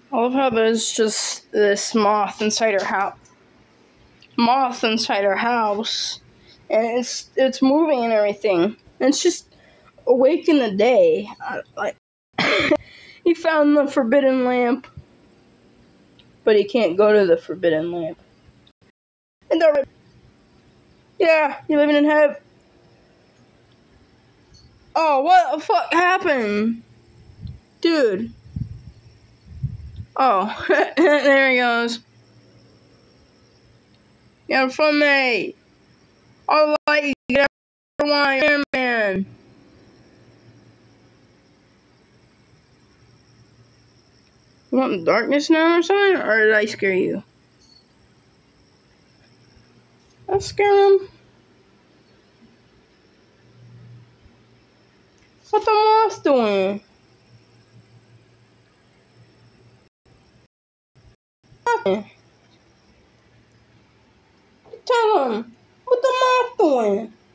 I love how there's just this moth inside her house. And it's moving and everything. And it's just awake in the day. He found the forbidden lamp, but he can't go to the forbidden lamp. And yeah, you're living in heaven. Oh, what the fuck happened, dude? Oh, there he goes. Yeah, from me. I'll let you get everyone, man. You want darkness now or something? Or did I scare you? I scared him. What the moth doing? Tell him. What the moth doing?